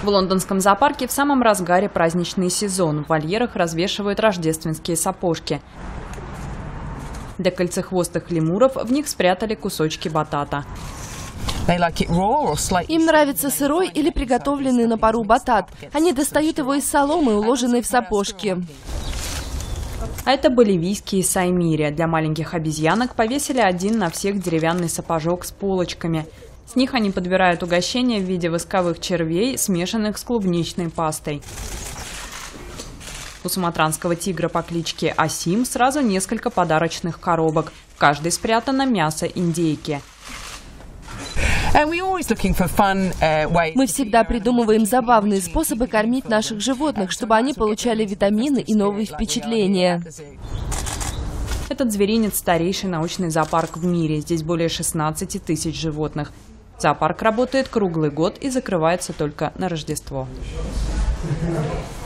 В лондонском зоопарке в самом разгаре праздничный сезон. В вольерах развешивают рождественские сапожки. Для кольцехвостых лемуров в них спрятали кусочки батата. Им нравится сырой или приготовленный на пару батат. Они достают его из соломы, уложенной в сапожки. А это боливийские саймири. Для маленьких обезьянок повесили один на всех деревянный сапожок с полочками. С них они подбирают угощения в виде восковых червей, смешанных с клубничной пастой. У суматранского тигра по кличке Асим сразу несколько подарочных коробок. В каждой спрятано мясо индейки. Мы всегда придумываем забавные способы кормить наших животных, чтобы они получали витамины и новые впечатления. Этот зверинец – старейший научный зоопарк в мире. Здесь более 16 тысяч животных. Зоопарк работает круглый год и закрывается только на Рождество.